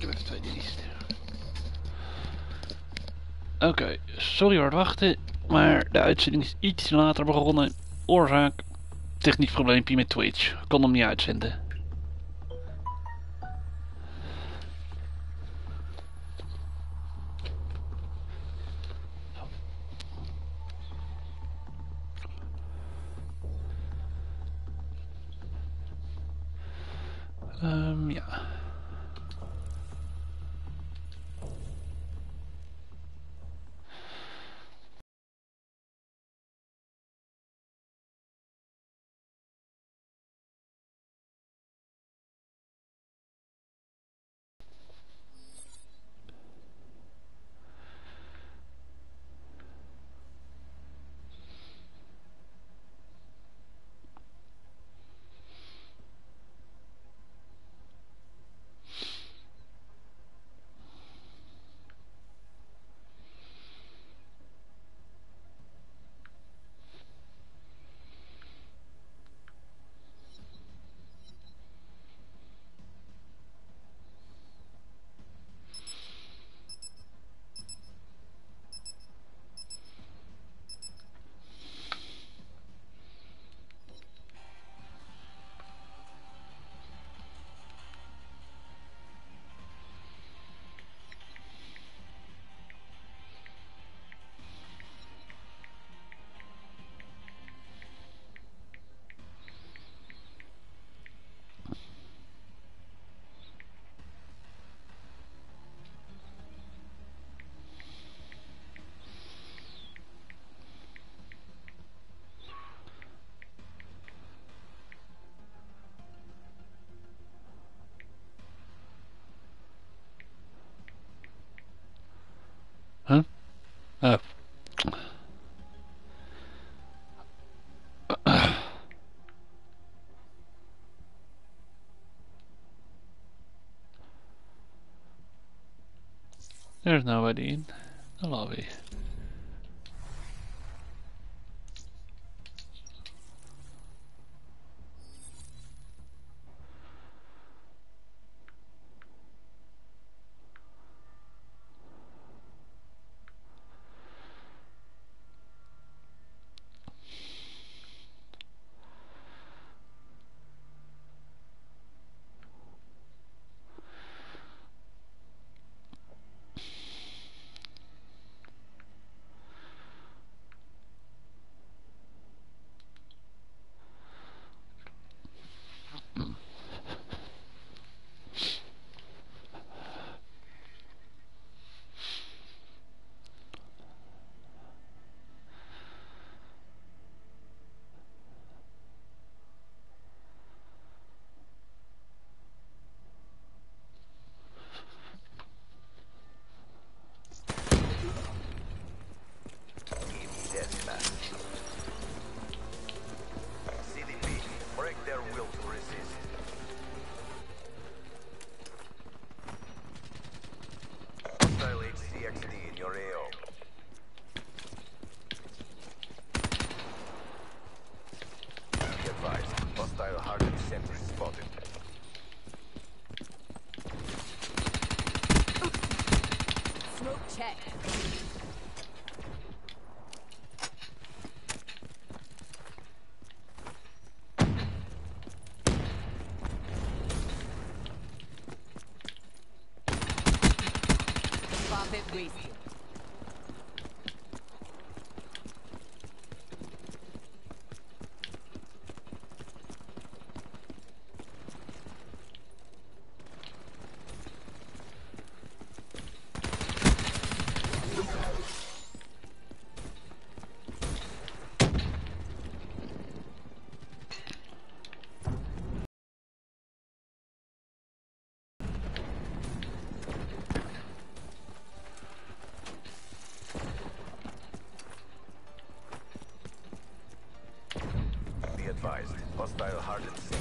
Met twee dienst. Oké, sorry voor het wachten, maar de uitzending is iets later begonnen. Oorzaak, technisch probleempje met Twitch. Ik kon hem niet uitzenden. Ja. Huh? Oh. There's nobody in the lobby. Wasted. Hostile hardened sink.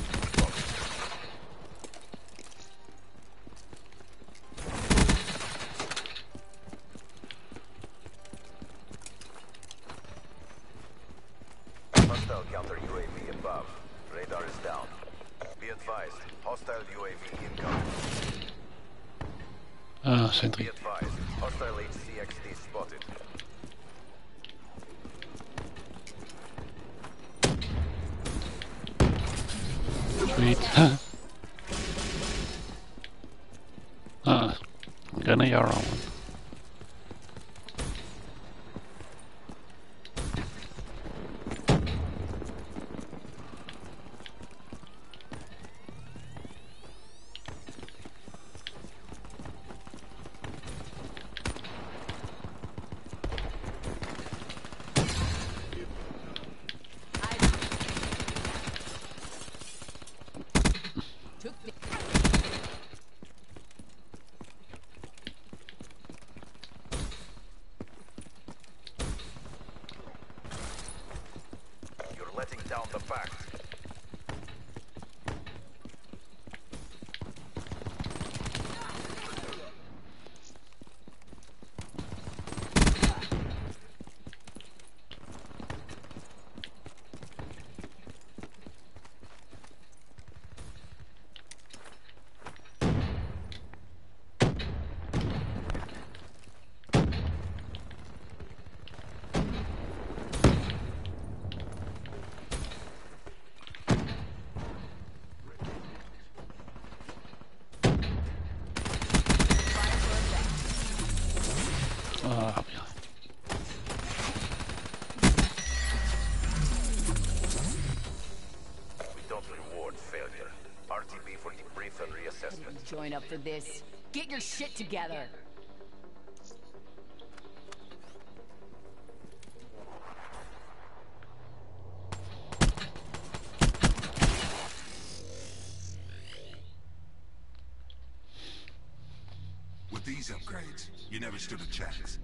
Hostile counter UAV above. Radar is down. Be advised, hostile UAV incoming. Be Sentry. advised. Hostile HCXD spotted. Sweet. Gonna yarrow one. Took the You're letting down the pack. Yeah. We don't reward failure. RTB for debrief and reassessment. join up for this. Get your shit together. With these upgrades, you never stood a chance.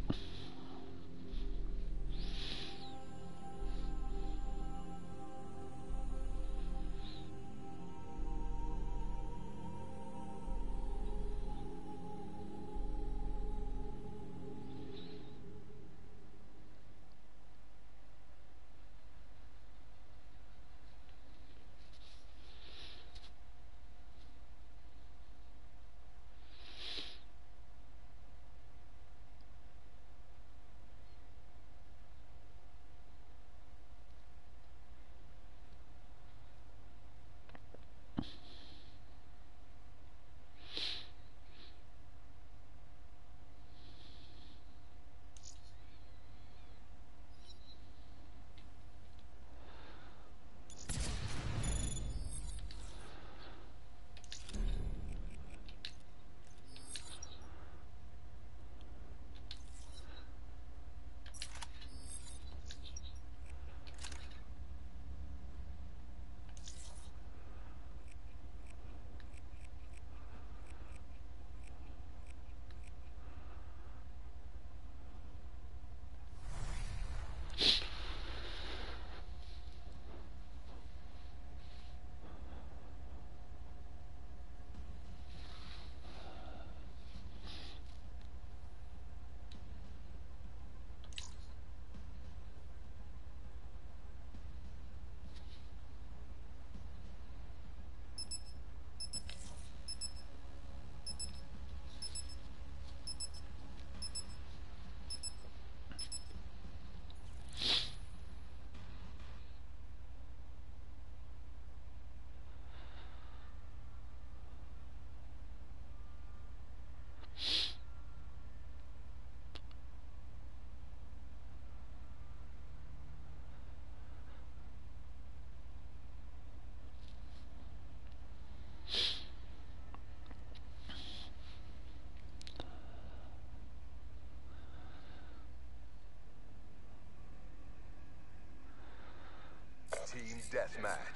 Team deathmatch.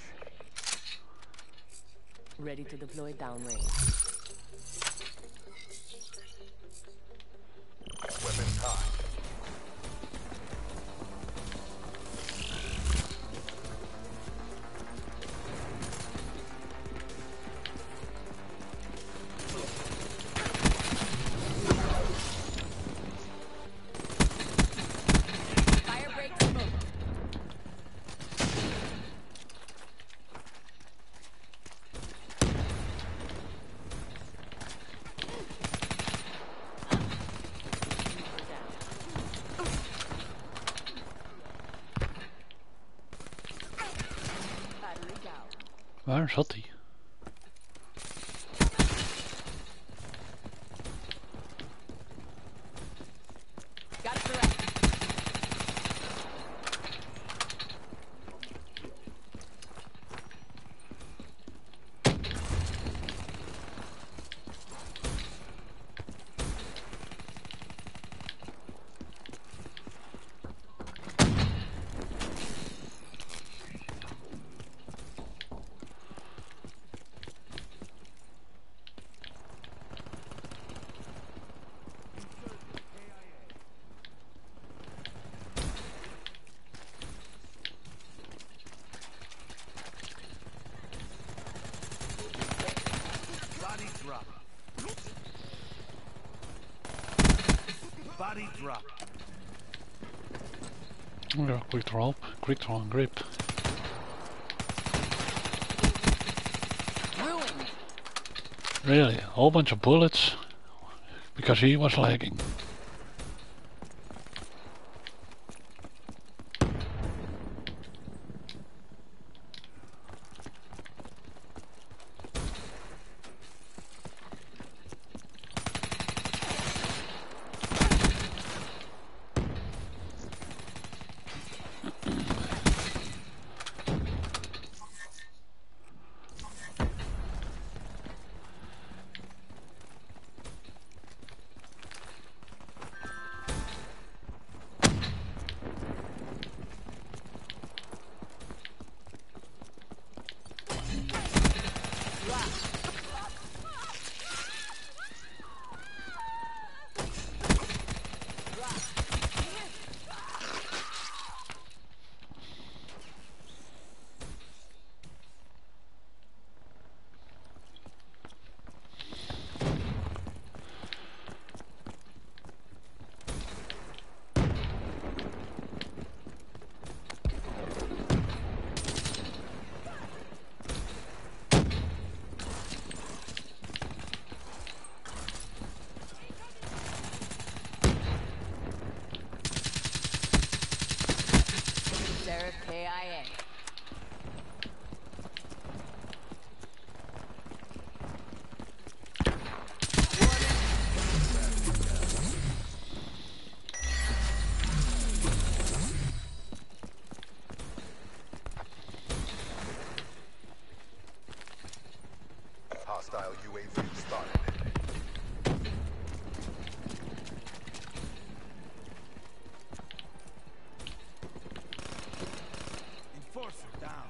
Ready to deploy downrange. Weapons hot. Fire break smoke. Waar zat hij? Got it correct. Body drop. Body drop. Oh ja, quick draw and grip. Ruined. Really, a whole bunch of bullets because he was lagging. Sheriff KIA. Hostile UAV spotted. Enforcer down.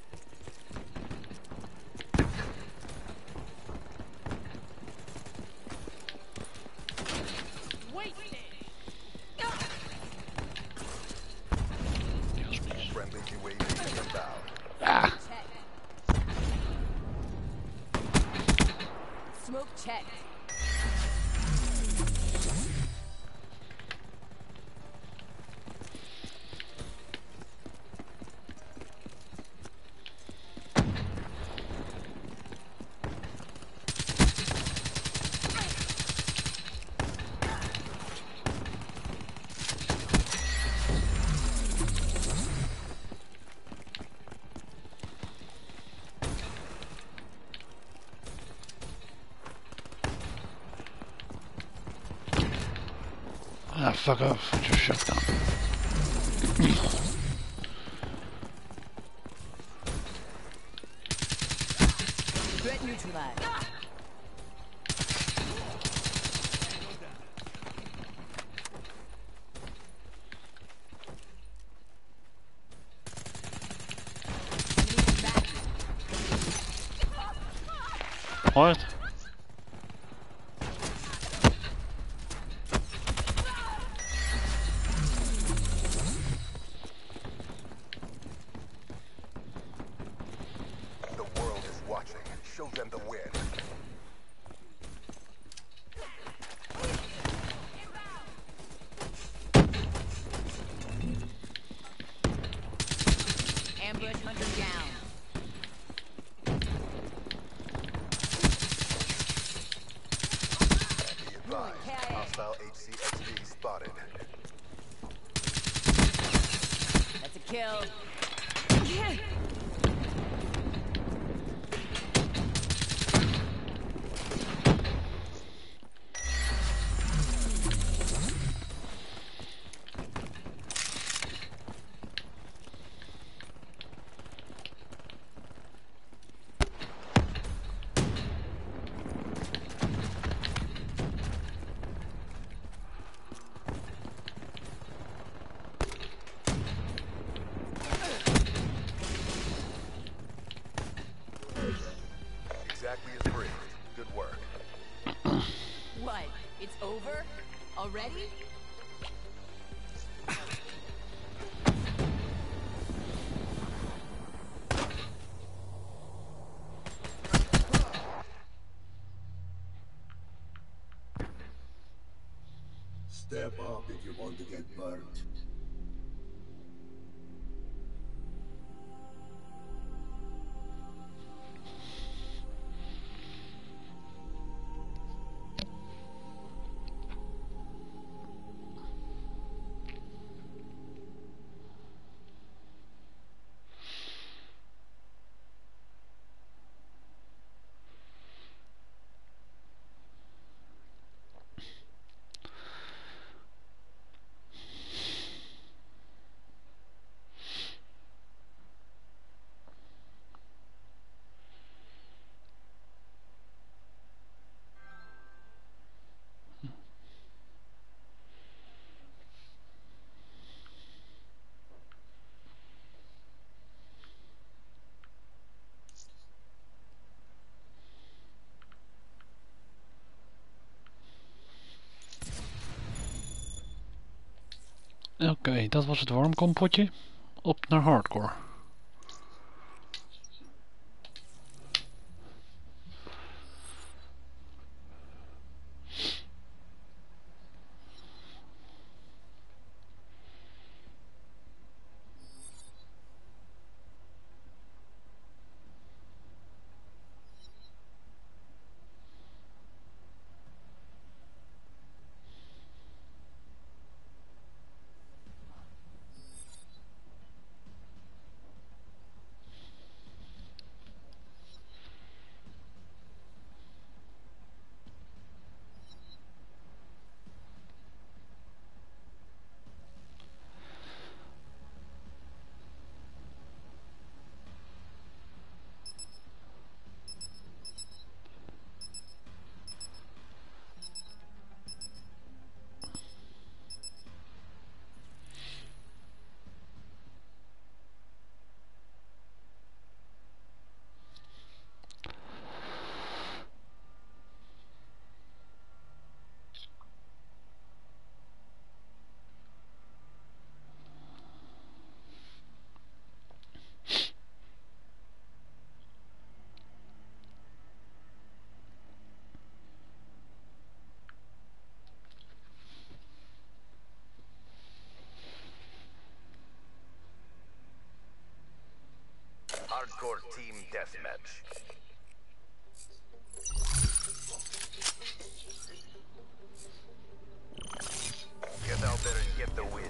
Friendly UAV inbound. Ah, Smoke check. ah, fuck off with your shotgun. Threat neutralized. What? The world is watching. Show them the win. Ambush hunter down. Be advised. Hostile HCXD spotted. That's a kill. exactly as briefed. Good work. What? It's over? Already? Step up if you want to get burnt. Oké, dat was het warmkompotje. Op naar hardcore. Hardcore team deathmatch. Get out there and get the win.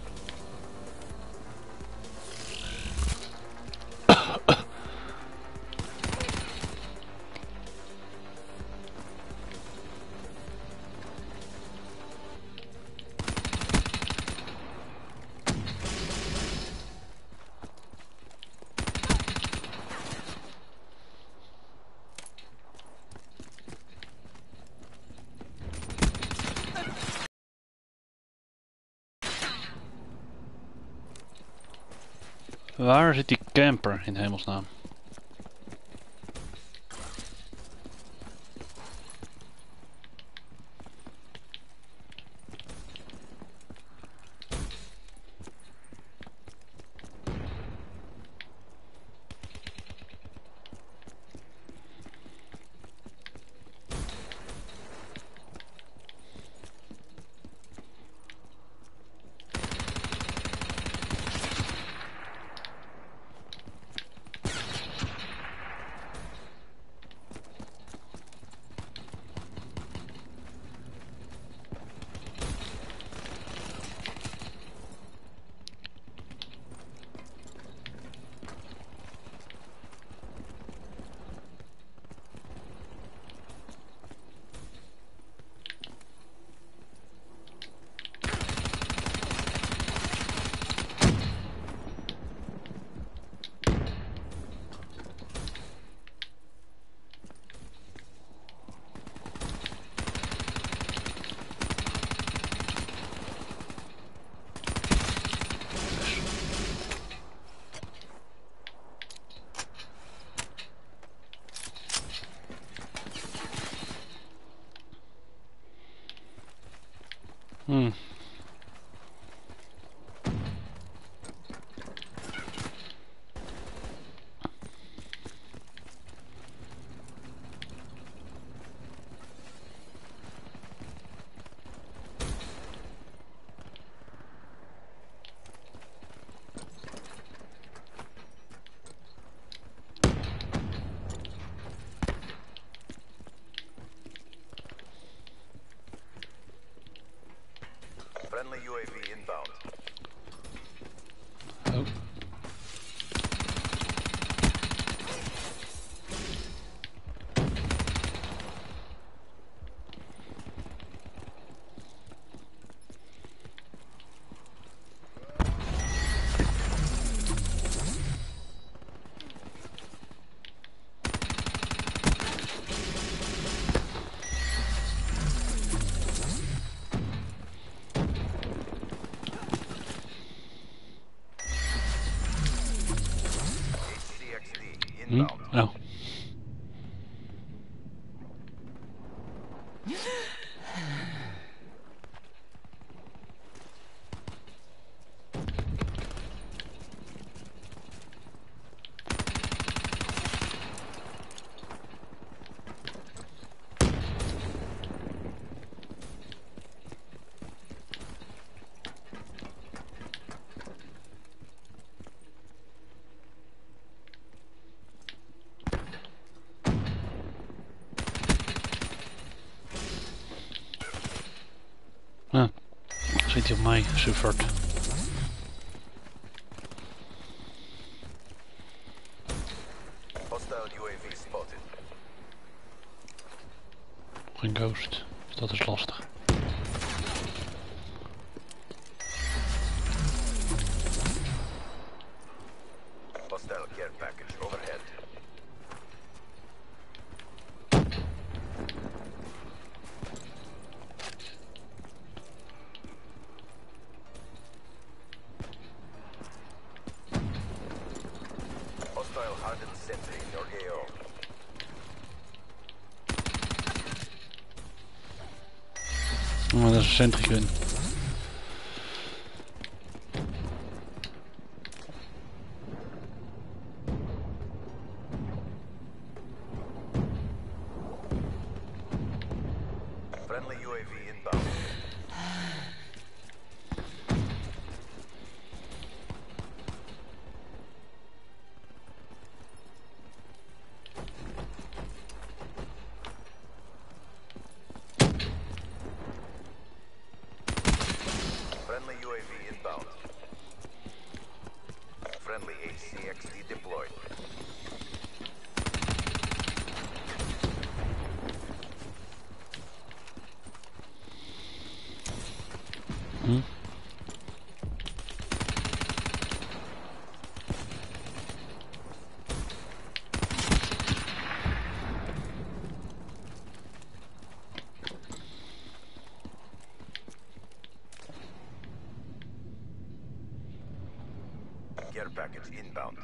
Waar zit die camper in hemelsnaam? Hmm. Friendly UAV inbound. Oh. HCXD Hmm? inbound. Oh. Ah. Zit hij op mij, suffert. Hostile UAV spotted. Geen ghost. Dat is lastig. Hostile care package overhead. Hostile hardened sentry in your AO. Oh, dat is een sentry-gun. Friendly UAV inbound. Friendly UAV inbound. Friendly HCXD deployed. Hm? Care package inbound.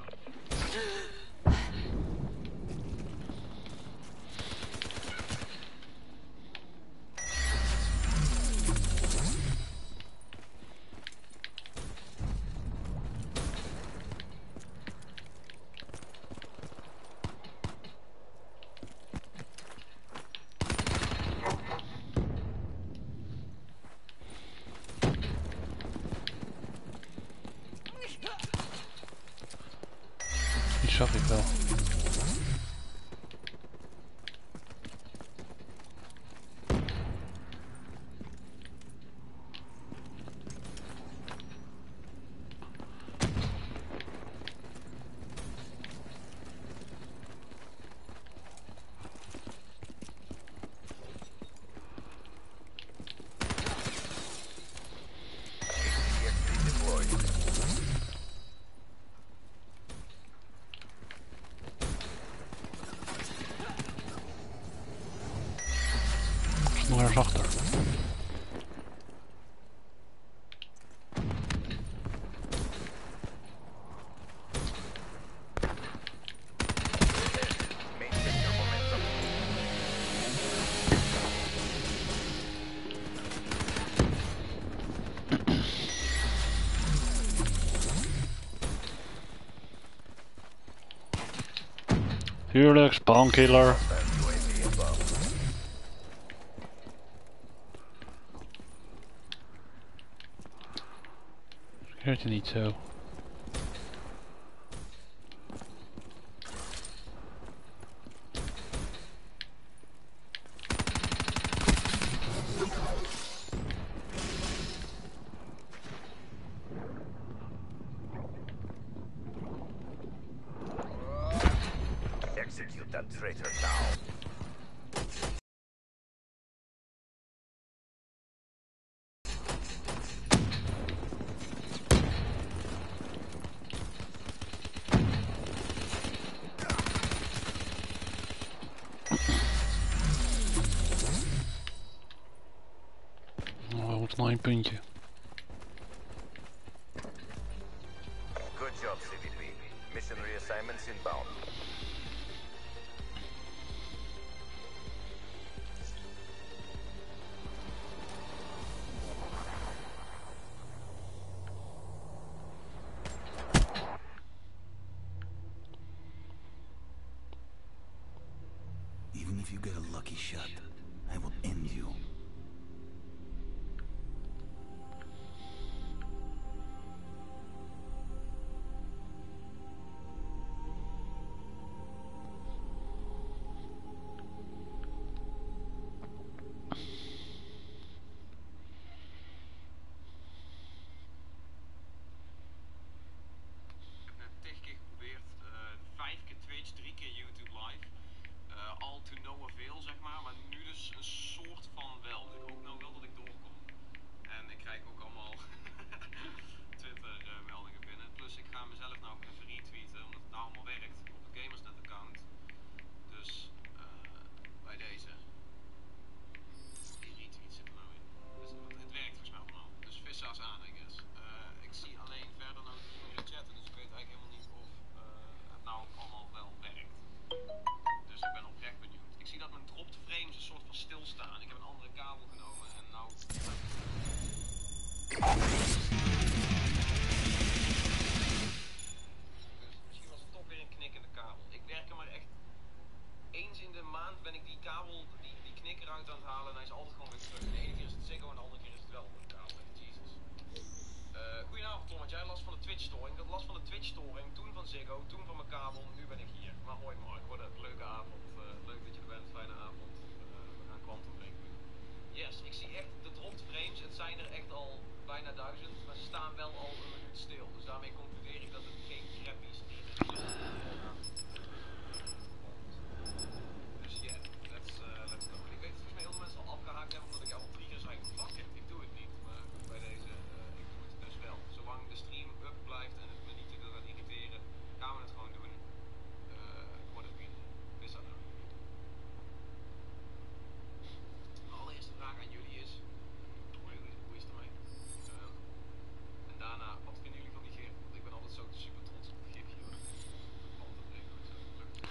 Die zag ik wel. HCXD deployed. Is nog ergens achter. Maintain your momentum. Tuurlijk, spawnkiller. UAV above. Scheurt je niet zo. Execute that traitor now. Oh, we moeten nog één puntje. Good job, CVP. Mission reassignments inbound. Even if you get a lucky shot, I will end you. Ik heb net 10 keer geprobeerd, 5 keer Twitch, 3 keer YouTube live. All to no avail, zeg maar nu dus een soort van wel. Dus ik hoop nou wel dat ik doorkom. En ik krijg ook allemaal Twitter meldingen binnen. Plus ik ga mezelf nou ook even retweeten, omdat het nou allemaal werkt op het Gamersnet account. Dus bij deze. Die retweet zit er nou in. Dus het werkt volgens mij allemaal. Dus vissa's aan, I guess. Ik zie alleen verder nou niet meer chatten, dus ik weet eigenlijk helemaal niet of het nou allemaal wel werkt. Dus ik ben oprecht benieuwd. Ik zie dat mijn dropped frames een soort van stilstaan. Ik heb een andere kabel genomen en nou... Dus misschien was het toch weer een knikkende kabel. Ik werk er maar echt... Eens in de maand ben ik die kabel, die knikker uit aan het halen en hij is altijd gewoon weer terug. De ene keer is het Ziggo en de andere keer is het wel een kabel. Jesus. Goedenavond Tom, had jij last van de Twitch-storing? Ik had last van de Twitch-storing, toen van Ziggo, toen van mijn kabel, nu ben ik hier. Maar hoi Mark, wat een leuke avond. Leuk dat je er bent, fijne avond. We gaan Quantum Break doen. Yes, ik zie echt de dropped frames, het zijn er echt al bijna 1000, maar ze staan wel al een minuut stil. Dus daarmee concludeer ik dat het geen crappies is. Dus ja, let's go. Ik weet volgens mij heel veel mensen al afgehaakt hebben omdat ik al 3 keer zei, fuck it, ik doe het niet. Maar bij deze, ik doe het dus wel. Zolang de stream up blijft en het me niet te veel gaat irriteren, gaan we het gewoon doen. What a win. Is dat nou? Mijn allereerste vraag aan jullie is, hoe is het ermee? En daarna, wat vinden jullie van die gif? Want ik ben altijd zo super trots op het gifje hoor. Altijd heel goed zo. Lukt.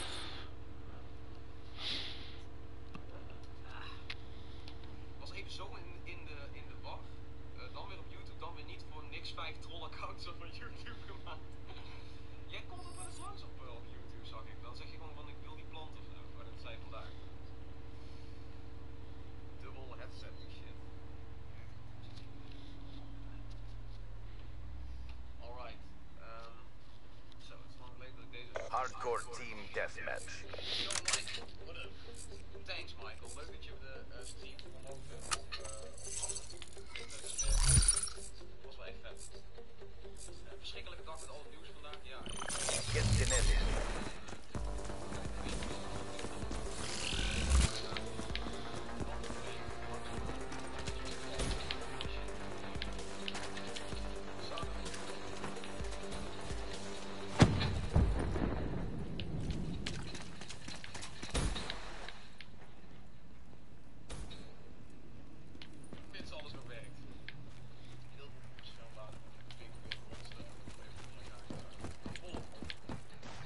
Was even zo in de war. Dan weer op YouTube, dan weer niet voor niks 5 troll accounts op YouTube gemaakt. Jij komt ook wel eens langs op YouTube, zag ik. Dan zeg je gewoon van ik wil die plant of zo. Maar dat zei vandaag. Dubbel headset en shit. Alright. Zo, het is lang geleden dat ik deze... Hardcore team deathmatch. Yo Mike, what up? Thanks Michael, leuk dat je de stream omhoog was wel echt vet. Verschrikkelijke dag met al het nieuws vandaag, ja. Get genetic. Mits alles nog werkt. Heel veel nieuws gaan laten. Ik denk weer rond. Volop.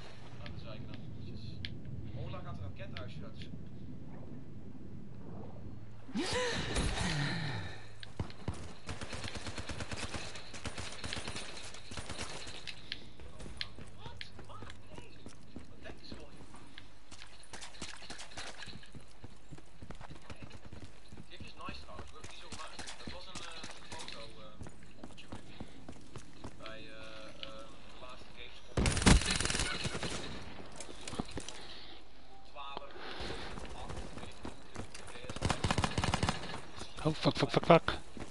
Oh, fuck, fuck, fuck, fuck.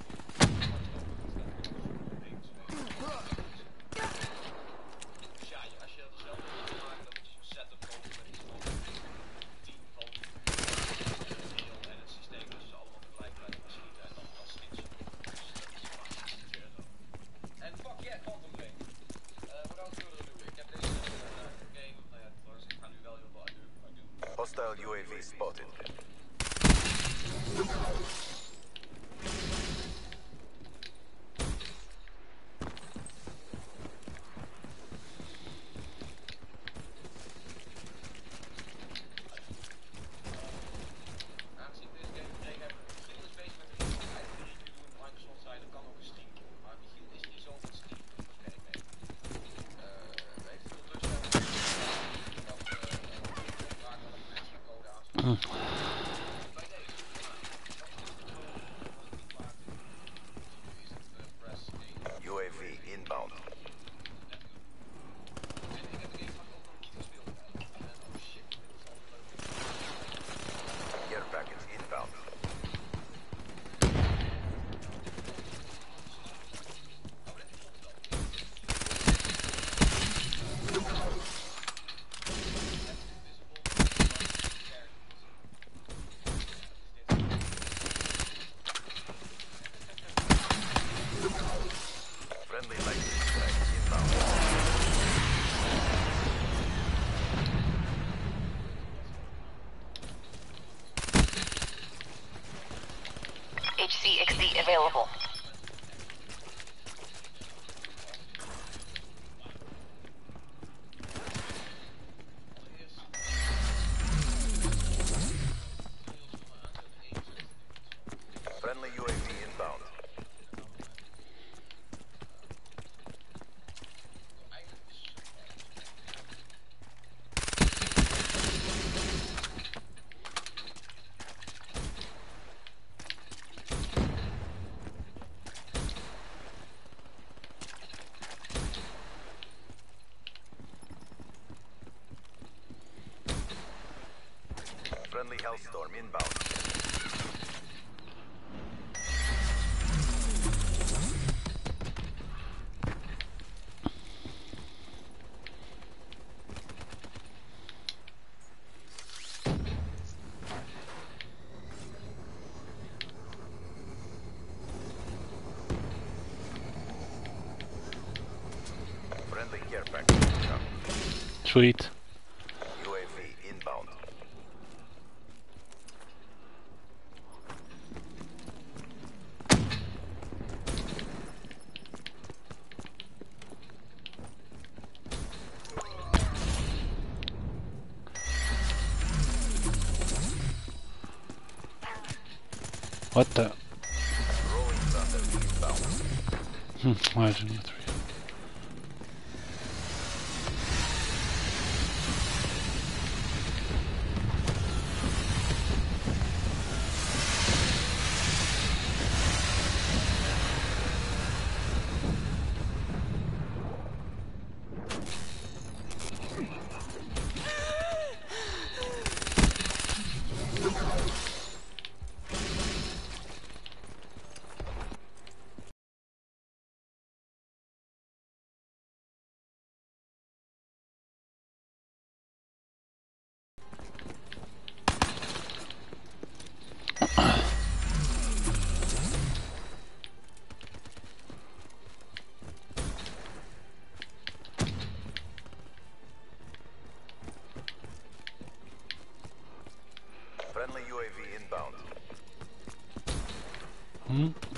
Dus ja, als je dat zelf wil maken, dan moet je zo'n setup kopen met iets van 10 van die deel en het systeem dat ze allemaal tegelijkertijd gaan schieten en dan schiet ze. Dus dat is maar weer zo. En fuck yeah, Quantum Link. Without further ado, ik heb deze game, nou ja, trouwens, ik ga nu wel heel veel uitdoen. Hostile UAV spotted. Aangezien ik deze game gekregen heb, Michiel is bezig met een eigen review doen. Microsoft zei dat kan ook een Steam doen, maar Michiel is niet zo van Steam, dat ken ik mee. Heeft veel terugstellingen dat vaak wel een extra code aansluit. Bij deze, nu is het press 1. UAV inbound. En ik heb de game vaak ook nog niet gespeeld. En oh shit, dit is altijd leuk. Care package inbound. Friendly lightning strike inbound. HCXD available. Friendly UAV inbound. Friendly Hellstorm inbound. Friendly care package incoming. Sweet. UAV inbound. What the? Rolling thunder inbound. Why is it not real? Friendly UAV inbound.